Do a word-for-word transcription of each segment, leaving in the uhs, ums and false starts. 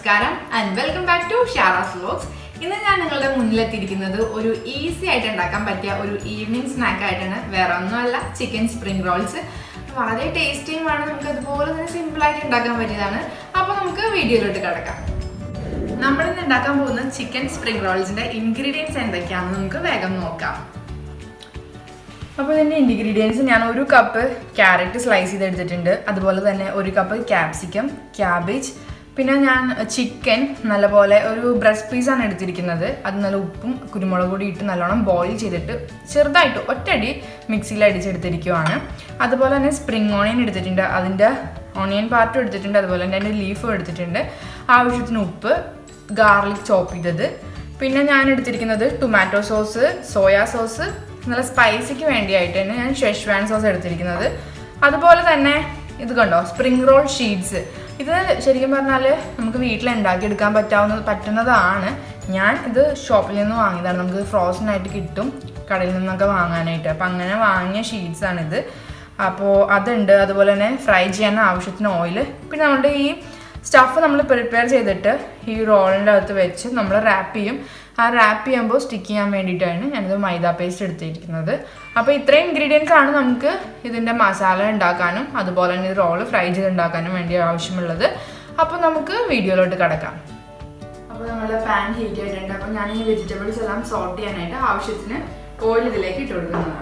Namaskaram and welcome back to Shara's vlogs. ഇന്ന് ഞാൻ നിങ്ങളുടെ മുന്നിലെത്തിയിരിക്കുന്നത് ഒരു ഈസി ആയിട്ട് ഉണ്ടാക്കാൻ പറ്റിയ ഒരു ഈവനിങ് സ്നാക്ക് ആയിട്ടാണ്. വേറെ ഒന്നുമല്ല, ചിക്കൻ സ്പ്രിംഗ് റോൾസ്. വളരെ ടേസ്റ്റിയുമാണ്, നമുക്ക് അതുപോലെ തന്നെ സിമ്പിൾ ആയിട്ട് ഉണ്ടാക്കാൻ പറ്റിയതാണ്. അപ്പോൾ നമുക്ക് വീഡിയോയിലോട്ട് കിടക്കാം. നമ്മളിന്ന് ഉണ്ടാക്കാൻ പോകുന്ന ചിക്കൻ സ്പ്രിംഗ് റോൾസിന്റെ ഇൻഗ്രീഡിയൻസ് എന്തൊക്കെയാണെന്ന് നമുക്ക് വേഗം നോക്കാം. അപ്പോൾ ഇതിൻ്റെ ഇൻഗ്രീഡിയൻസ് ഞാൻ ഒരു കപ്പ് ക്യാരറ്റ് സ്ലൈസ് ചെയ്തെടുത്തിട്ടുണ്ട്, അതുപോലെ തന്നെ ഒരു കപ്പ് ക്യാപ്സിക്കം, ക്യാബേജ്, പിന്നെ ഞാൻ ചിക്കൻ നല്ലപോലെ ഒരു ബ്രസ്റ്റ് പീസാണ് എടുത്തിരിക്കുന്നത്. അത് നല്ല ഉപ്പും കുരുമുളക് പൊടി ഇട്ട് നല്ലോണം ബോയിൽ ചെയ്തിട്ട് ചെറുതായിട്ട് ഒറ്റയടി മിക്സിയിൽ അടിച്ചെടുത്തിരിക്കുവാണ്. അതുപോലെ തന്നെ സ്പ്രിംഗ് ഓണിയൻ എടുത്തിട്ടുണ്ട്, അതിൻ്റെ ഓണിയൻ പാർട്ടും എടുത്തിട്ടുണ്ട്, അതുപോലെ തന്നെ അതിൻ്റെ ലീഫും എടുത്തിട്ടുണ്ട്. ആവശ്യത്തിന് ഉപ്പ്, ഗാർലിക് ചോപ്പ് ചെയ്തത്, പിന്നെ ഞാൻ എടുത്തിരിക്കുന്നത് ടൊമാറ്റോ സോസ്, സോയാ സോസ്, നല്ല സ്പൈസിക്ക് വേണ്ടിയായിട്ട് തന്നെ ഞാൻ ഷെഷ്വാൻ സോസ് എടുത്തിരിക്കുന്നത്. അതുപോലെ തന്നെ ഇത് കണ്ടോ, സ്പ്രിംഗ് റോൾ ഷീറ്റ്സ്. ഇത് ശരിക്കും പറഞ്ഞാൽ നമുക്ക് വീട്ടിൽ ഉണ്ടാക്കിയെടുക്കാൻ പറ്റാവുന്ന പറ്റുന്നതാണ്. ഞാൻ ഇത് ഷോപ്പിൽ നിന്ന് വാങ്ങിയതാണ്, നമുക്ക് ഫ്രോസൺ ആയിട്ട് കിട്ടും കടയിൽ നിന്നൊക്കെ വാങ്ങാനായിട്ട്. അപ്പം അങ്ങനെ വാങ്ങിയ ഷീറ്റ്സാണിത്. അപ്പോൾ അതുണ്ട്. അതുപോലെ തന്നെ ഫ്രൈ ചെയ്യാൻ ആവശ്യത്തിന് ഓയിൽ. പിന്നെ നമ്മുടെ ഈ സ്റ്റഫ് നമ്മൾ പ്രിപ്പയർ ചെയ്തിട്ട് ഈ റോളിൻ്റെ അകത്ത് വെച്ച് നമ്മൾ റാപ്പ് ചെയ്യും. ആ റാപ്പ് ചെയ്യുമ്പോൾ സ്റ്റിക്ക് ചെയ്യാൻ വേണ്ടിയിട്ടാണ് ഞാനിത് മൈദ പേസ്റ്റ് എടുത്തിരിക്കുന്നത്. അപ്പോൾ ഇത്രയും ഇൻഗ്രീഡിയൻസ് ആണ് നമുക്ക് ഇതിൻ്റെ മസാല ഉണ്ടാക്കാനും അതുപോലെ തന്നെ ഇത് റോള് ഫ്രൈ ചെയ്ത് ഉണ്ടാക്കാനും വേണ്ടി ആവശ്യമുള്ളത്. അപ്പോൾ നമുക്ക് വീഡിയോയിലോട്ട് കിടക്കാം. അപ്പോൾ നമ്മുടെ പാൻ ഹീറ്റ് ആയിട്ടുണ്ട്. അപ്പോൾ ഞാൻ ഈ വെജിറ്റബിൾസ് എല്ലാം സോട്ട് ചെയ്യാനായിട്ട് ആവശ്യത്തിന് ഓയിൽ ഇതിലേക്ക് ഇട്ട് കൊടുക്കുന്നതാണ്.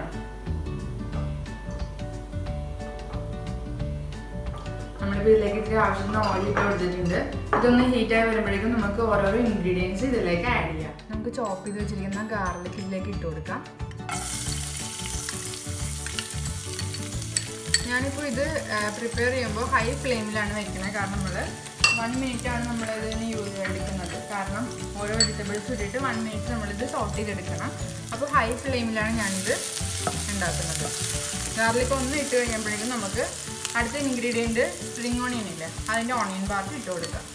നമ്മളിപ്പോൾ ഇതിലേക്ക് ഇത്തിരി ആവശ്യത്തിന് ഓയിൽ ഇട്ട് കൊടുത്തിട്ടുണ്ട്. ഇതൊന്ന് ഹീറ്റായി വരുമ്പോഴേക്കും നമുക്ക് ഓരോരോ ഇൻഗ്രീഡിയൻസ് ഇതിലേക്ക് ആഡ് ചെയ്യാം. നമുക്ക് ചോപ്പ് ചെയ്ത് വെച്ചിരിക്കുന്ന ഗാർലിക് ഇതിലേക്ക് ഇട്ട് കൊടുക്കാം. ഞാനിപ്പോൾ ഇത് പ്രിപ്പയർ ചെയ്യുമ്പോൾ ഹൈ ഫ്ലെയിമിലാണ് വയ്ക്കുന്നത്. കാരണം നമ്മൾ വൺ മിനിറ്റ് ആണ് നമ്മൾ ഇതിന് യൂസ് എടുക്കുന്നത്. കാരണം ഓരോ വെജിറ്റബിൾസ് ഇട്ടിട്ട് വൺ മിനിറ്റ് നമ്മളിത് സോട്ട് ചെയ്തെടുക്കണം. അപ്പോൾ ഹൈ ഫ്ലെയിമിലാണ് ഞാനിത് ഉണ്ടാക്കുന്നത്. ഗാർലിക് ഒന്ന് ഇട്ട് കഴിയുമ്പോഴേക്കും നമുക്ക് അടുത്ത ഇൻഗ്രീഡിയൻറ്റ് സ്പ്രിംഗ് ഓണിയൻ ഇല്ല, അതിൻ്റെ ഓണിയൻ പാർട്ട് ഇട്ട് കൊടുക്കാം.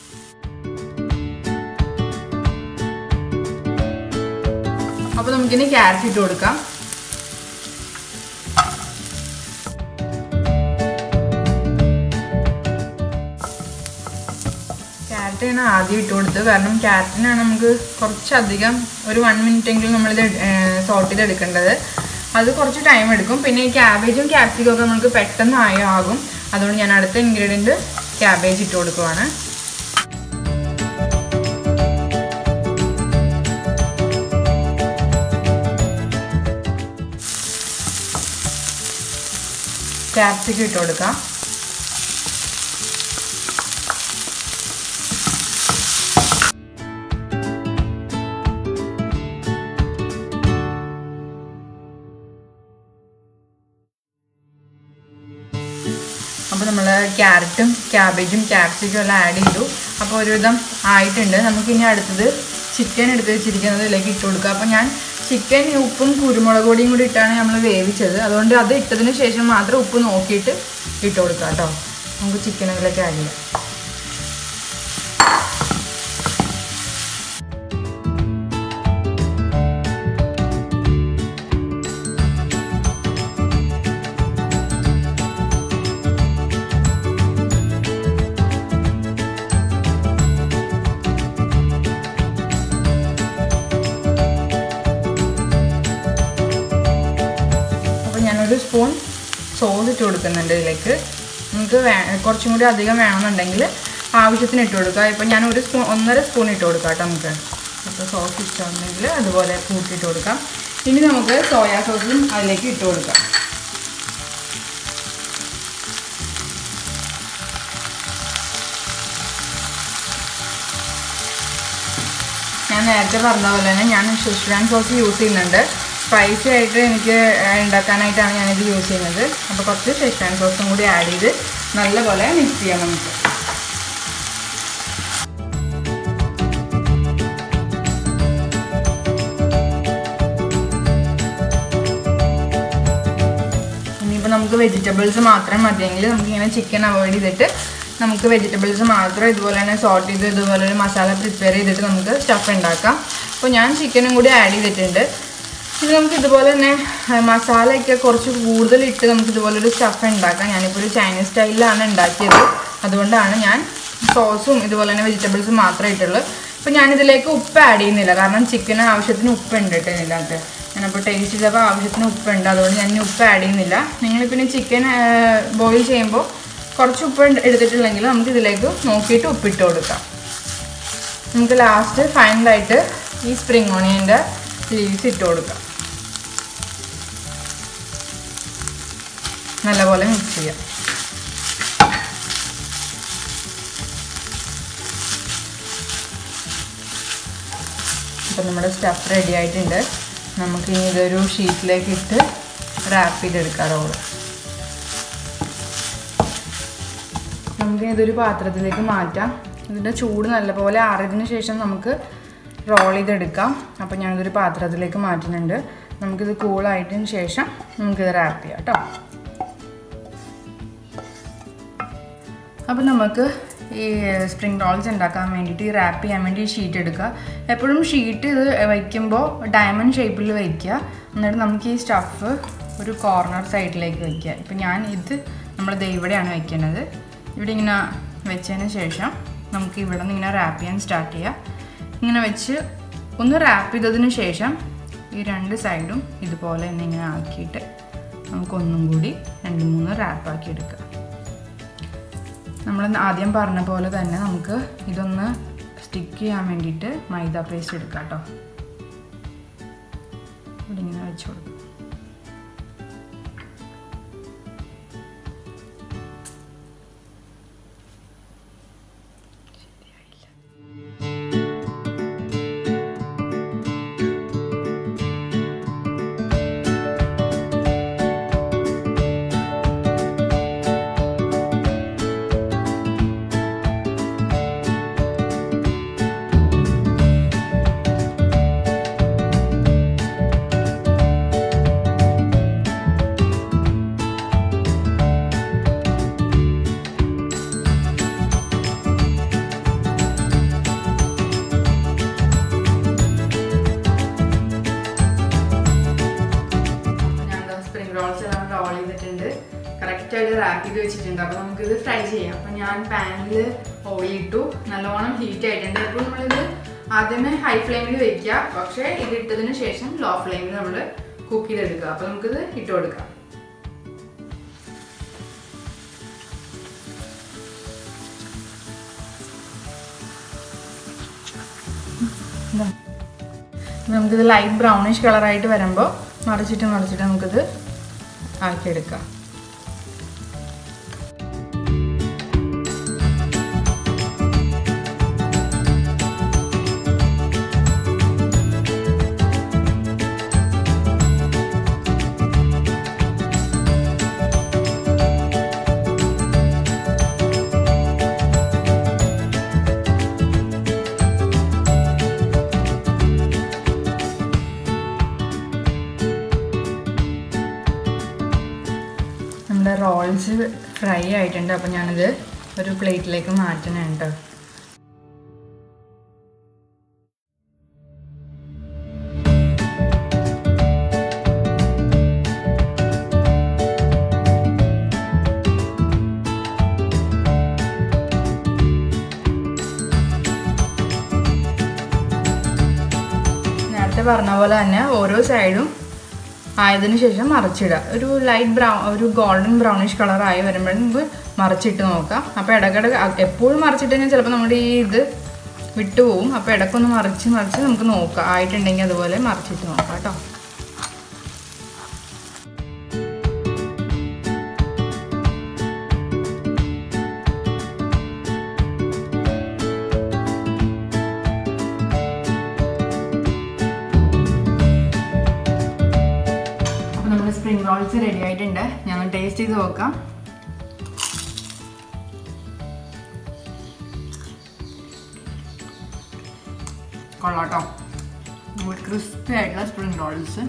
അപ്പോൾ നമുക്കിനി ക്യാരറ്റ് ഇട്ട് കൊടുക്കാം. ക്യാരറ്റ് ഞാൻ ആദ്യം ഇട്ട് കൊടുത്തു, കാരണം ക്യാരറ്റിനാണ് നമുക്ക് കുറച്ചധികം ഒരു വൺ മിനിറ്റ് എങ്കിലും നമ്മളിത് സോട്ട് ചെയ്തെടുക്കേണ്ടത്. അത് കുറച്ച് ടൈം എടുക്കും. പിന്നെ ഈ ക്യാബേജും ക്യാപ്സിക്കും ഒക്കെ നമുക്ക് പെട്ടെന്ന് ആയി ആകും. അതുകൊണ്ട് ഞാൻ അടുത്ത ഇൻഗ്രീഡിയൻറ്റ് ക്യാബേജ് ഇട്ട് കൊടുക്കുവാണ്. ക്യാപ്സിക്കം ഇട്ട് കൊടുക്കാം. അപ്പോൾ നമ്മൾ ക്യാരറ്റും ക്യാബേജും ക്യാപ്സിക്കും എല്ലാം ആഡ് ചെയ്തു. അപ്പോൾ ഒരുവിധം ആയിട്ടുണ്ട്. നമുക്കിനി അടുത്തത് ചിക്കൻ എടുത്ത് വെച്ചിരിക്കുന്നത് ഇതിലേക്ക് ഇട്ട് കൊടുക്കുക. അപ്പോൾ ഞാൻ ചിക്കൻ ഉപ്പും കുരുമുളക് പൊടിയും കൂടി ഇട്ടാണ് നമ്മൾ വേവിച്ചത്. അതുകൊണ്ട് അത് ഇട്ടതിന് ശേഷം മാത്രം ഉപ്പ് നോക്കിയിട്ട് ഇട്ട് കൊടുക്കുക കേട്ടോ. നമുക്ക് ചിക്കനുകളിലേക്ക് ആഡ് ചെയ്യാം. ഞാനൊരു സ്പൂൺ സോസ് ഇട്ട് കൊടുക്കുന്നുണ്ട് ഇതിലേക്ക്. നമുക്ക് വേ കുറച്ചും കൂടി അധികം വേണമെന്നുണ്ടെങ്കിൽ ആവശ്യത്തിന് ഇട്ട് കൊടുക്കുക. ഇപ്പം ഞാൻ ഒരു സ്പൂൺ ഒന്നര സ്പൂൺ ഇട്ട് കൊടുക്കാം കേട്ടോ നമുക്ക്. അപ്പോൾ സോസ് ഇഷ്ടമുണ്ടെങ്കിൽ അതുപോലെ കൂട്ടിയിട്ട് കൊടുക്കാം. ഇനി നമുക്ക് സോയാ സോസും അതിലേക്ക് ഇട്ട് കൊടുക്കാം. ഞാൻ നേരത്തെ പറഞ്ഞ പോലെ തന്നെ ഞാൻ ഷെഷ്വാൻ സോസ് യൂസ് ചെയ്യുന്നുണ്ട്. സ്പൈസി ആയിട്ട് എനിക്ക് ഉണ്ടാക്കാനായിട്ടാണ് ഞാനിത് യൂസ് ചെയ്യുന്നത്. അപ്പോൾ കുറച്ച് ഷെഷ്വാൻ സോസും കൂടി ആഡ് ചെയ്ത് നല്ലപോലെ മിക്സ് ചെയ്യാം നമുക്ക്. ഇനിയിപ്പോൾ നമുക്ക് വെജിറ്റബിൾസ് മാത്രം മതിയെങ്കിൽ നമുക്കിങ്ങനെ ചിക്കൻ അവോയ്ഡ് ചെയ്തിട്ട് നമുക്ക് വെജിറ്റബിൾസ് മാത്രം ഇതുപോലെ തന്നെ സോട്ട് ചെയ്ത് ഇതുപോലെ ഒരു മസാല പ്രിപ്പയർ ചെയ്തിട്ട് നമുക്ക് സ്റ്റഫ് ഉണ്ടാക്കാം. അപ്പോൾ ഞാൻ ചിക്കനും കൂടി ആഡ് ചെയ്തിട്ടുണ്ട്. ഇത് നമുക്ക് ഇതുപോലെ തന്നെ മസാലയൊക്കെ കുറച്ച് കൂടുതലിട്ട് നമുക്ക് ഇതുപോലൊരു സ്റ്റഫ് ഉണ്ടാക്കാം. ഞാനിപ്പോൾ ഒരു ചൈനീസ് സ്റ്റൈലിലാണ് ഉണ്ടാക്കിയത്, അതുകൊണ്ടാണ് ഞാൻ സോസും ഇതുപോലെ തന്നെ വെജിറ്റബിൾസും മാത്രമേ ഇട്ടുള്ളൂ. അപ്പോൾ ഞാനിതിലേക്ക് ഉപ്പ് ആഡ് ചെയ്യുന്നില്ല, കാരണം ചിക്കന് ആവശ്യത്തിന് ഉപ്പ് ഉണ്ട് കേട്ടോ ഇതിനകത്ത്. ഞാനപ്പോൾ ടേസ്റ്റ് ചെയ്തപ്പോൾ ആവശ്യത്തിന് ഉപ്പുണ്ട്, അതുകൊണ്ട് ഞാൻ ഉപ്പ് ആഡ് ചെയ്യുന്നില്ല. നിങ്ങൾ പിന്നെ ചിക്കൻ ബോയിൽ ചെയ്യുമ്പോൾ കുറച്ച് ഉപ്പ് എടുത്തിട്ടുണ്ടെങ്കിൽ നമുക്ക് ഇതിലേക്ക് നോക്കിയിട്ട് ഉപ്പിട്ട് കൊടുക്കാം. നമുക്ക് ലാസ്റ്റ് ഫൈനലായിട്ട് ഈ സ്പ്രിംഗ് ഓണിയൻ്റെ ലീവ്സ് ഇട്ട് കൊടുക്കാം. നല്ലപോലെ മിക്സ് ചെയ്യാം. അപ്പോൾ നമ്മുടെ സ്റ്റഫ് റെഡി ആയിട്ടുണ്ട്. നമുക്കിനി ഇതൊരു ഷീറ്റിലേക്ക് ഇട്ട് റാപ്പ് ചെയ്തെടുക്കാം റോള്. നമുക്കിനി ഇതൊരു പാത്രത്തിലേക്ക് മാറ്റാം. ഇതിൻ്റെ ചൂട് നല്ലപോലെ ആറിയതിന് ശേഷം നമുക്ക് റോൾ ചെയ്തെടുക്കാം. അപ്പോൾ ഞാനിതൊരു പാത്രത്തിലേക്ക് മാറ്റുന്നുണ്ട്. നമുക്കിത് കൂളായതിന് ശേഷം നമുക്കിത് റാപ്പ് ചെയ്യാം കേട്ടോ. അപ്പോൾ നമുക്ക് ഈ സ്പ്രിംഗ് റോൾസ് ഉണ്ടാക്കാൻ വേണ്ടിയിട്ട് ഈ റാപ്പ് ചെയ്യാൻ വേണ്ടി ഷീറ്റ് എടുക്കുക. എപ്പോഴും ഷീറ്റ് ഇത് വയ്ക്കുമ്പോൾ ഡയമണ്ട് ഷേപ്പിൽ വയ്ക്കുക. എന്നിട്ട് നമുക്ക് ഈ സ്റ്റഫ് ഒരു കോർണർ സൈഡിലേക്ക് വയ്ക്കുക. ഇപ്പം ഞാൻ ഇത് നമ്മൾ ദേ ഇവിടെയാണ് വയ്ക്കേണ്ടത്. ഇവിടെ ഇങ്ങനെ വെച്ചതിന് ശേഷം നമുക്ക് ഇവിടെ നിന്ന് ഇങ്ങനെ റാപ്പ് ചെയ്യാൻ സ്റ്റാർട്ട് ചെയ്യുക. ഇങ്ങനെ വെച്ച് ഒന്ന് റാപ്പ് ചെയ്തതിന് ശേഷം ഈ രണ്ട് സൈഡും ഇതുപോലെ തന്നെ ഇങ്ങനെ ആക്കിയിട്ട് നമുക്കൊന്നും കൂടി രണ്ട് മൂന്ന് റാപ്പാക്കി എടുക്കുക. നമ്മൾ ആദ്യം പറഞ്ഞ പോലെ തന്നെ നമുക്ക് ഇതൊന്ന് സ്റ്റിക്ക് ചെയ്യാൻ വേണ്ടിയിട്ട് മൈദ പേസ്റ്റ് എടുക്കാം കേട്ടോ. ഇവിടെ ഇങ്ങനെ വെച്ച് കൊടുക്കും. റോൾ ചെയ്തിട്ടുണ്ട്, കറക്റ്റായിട്ട് റാപ്പ് ചെയ്ത് വെച്ചിട്ടുണ്ട്. അപ്പോൾ നമുക്കിത് ഫ്രൈ ചെയ്യാം. അപ്പോൾ ഞാൻ പാനിൽ ഓയിൽ ഇട്ടു, നല്ലോണം ഹീറ്റ് ആയിട്ടുണ്ട്. അപ്പോൾ നമ്മളിത് ആദ്യമേ ഹൈ ഫ്ലെയിമിൽ വെക്കുക, പക്ഷേ ഇത് ഇട്ടതിന് ശേഷം ലോ ഫ്ലെയിമിൽ നമ്മൾ കുക്ക് ചെയ്തെടുക്കുക. അപ്പോൾ നമുക്കിത് ഇട്ട് കൊടുക്കാം. നമുക്കിത് ലൈറ്റ് ബ്രൗണിഷ് കളറായിട്ട് വരുമ്പോൾ മറിച്ചിട്ട് മറിച്ചിട്ട് നമുക്കിത് ആക്കിയെടുക്കാം. നമ്മുടെ റോൾസ് ഫ്രൈ ആയിട്ടുണ്ട്. അപ്പോൾ ഞാനിത് ഒരു പ്ലേറ്റിലേക്ക് മാറ്റുന്നുണ്ട്. നേരത്തെ പറഞ്ഞ പോലെ തന്നെ ഓരോ സൈഡും ആയതിനു ശേഷം മറിച്ചിടുക. ഒരു ലൈറ്റ് ബ്രൗൺ ഒരു ഗോൾഡൻ ബ്രൗണിഷ് കളറായി വരുമ്പോഴും നമുക്ക് മറിച്ചിട്ട് നോക്കാം. അപ്പോൾ ഇടയ്ക്കിടക്ക് എപ്പോഴും മറിച്ചിട്ട് കഴിഞ്ഞാൽ ചിലപ്പോൾ നമ്മുടെ ഈ ഇത് വിട്ടുപോകും. അപ്പോൾ ഇടയ്ക്കൊന്ന് മറിച്ച് മറിച്ച് നമുക്ക് നോക്കാം. ആയിട്ടുണ്ടെങ്കിൽ അതുപോലെ മറിച്ചിട്ട് നോക്കാം കേട്ടോ. സ്പ്രിംഗ് റോൾസ് റെഡി ആയിട്ടുണ്ട്. ഞങ്ങൾ ടേസ്റ്റ് ചെയ്ത് നോക്കാം. കൊള്ളാട്ടോ, ക്രിസ്പി ആയിട്ടുള്ള സ്പ്രിംഗ് റോൾസ്.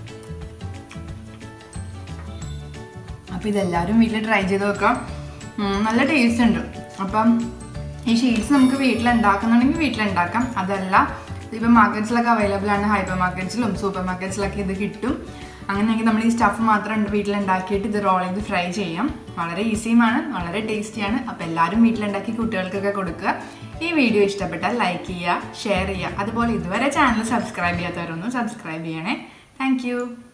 അപ്പം ഇതെല്ലാവരും വീട്ടിൽ ട്രൈ ചെയ്ത് നോക്കാം. നല്ല ടേസ്റ്റ് ഉണ്ട്. അപ്പം ഈ ഷീറ്റ്സ് നമുക്ക് വീട്ടിൽ ഉണ്ടാക്കുന്നുണ്ടെങ്കിൽ വീട്ടിലുണ്ടാക്കാം. അതല്ല ഇപ്പം മാർക്കറ്റ്സിലൊക്കെ അവൈലബിൾ ആണ്. ഹൈപ്പർ മാർക്കറ്റ്സിലും സൂപ്പർ മാർക്കറ്റ്സിലൊക്കെ ഇത് കിട്ടും. അങ്ങനെയെങ്കിൽ നമ്മൾ ഈ സ്റ്റഫ് മാത്രം വീട്ടിലുണ്ടാക്കിയിട്ട് ഇത് റോൾ ചെയ്ത് ഫ്രൈ ചെയ്യാം. വളരെ ഈസിയുമാണ്, വളരെ ടേസ്റ്റിയാണ്. അപ്പോൾ എല്ലാവരും വീട്ടിലുണ്ടാക്കി കുട്ടികൾക്കൊക്കെ കൊടുക്കുക. ഈ വീഡിയോ ഇഷ്ടപ്പെട്ടാൽ ലൈക്ക് ചെയ്യുക, ഷെയർ ചെയ്യുക. അതുപോലെ ഇതുവരെ ചാനൽ സബ്സ്ക്രൈബ് ചെയ്യാത്തവരൊന്നും സബ്സ്ക്രൈബ് ചെയ്യണേ. താങ്ക്